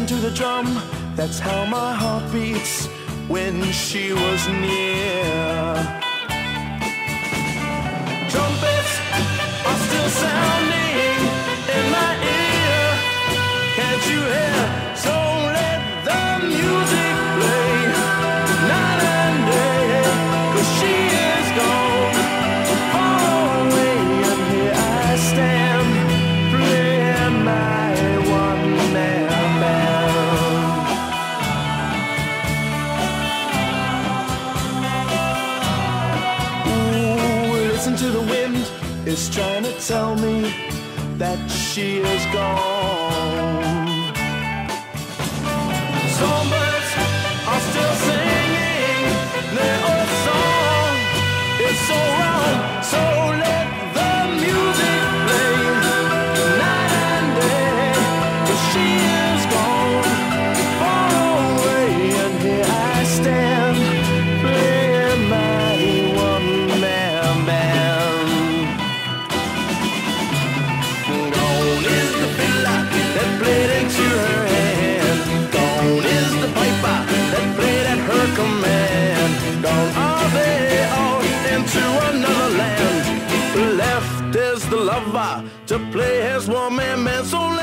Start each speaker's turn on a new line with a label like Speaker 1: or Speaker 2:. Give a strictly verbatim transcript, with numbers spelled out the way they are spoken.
Speaker 1: listen to the drum, that's how my heart beats when she was near. Trumpets are still sounding in my ear. Can't you hear? So let the music play night and day, 'cause she is gone far away, and here I stand playing my one-man band. Ooh, listen to the wind, it's trying to tell me that she is gone. Songbirds are still singing their old song. It's so wrong, so let the music play night and day, 'cause she is gone far away, and here I stand playing my one-man band. Gone is the fiddler that played into her hand. Gone is the piper that played at her command. Gone are they all into another land. Left is the lover to play his one-man band. So